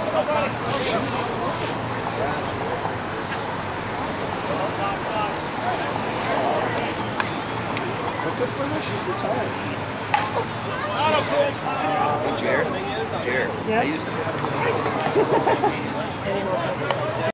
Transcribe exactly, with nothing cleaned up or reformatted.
Good for her. She's retired. Jared? Jared. Yeah. I used to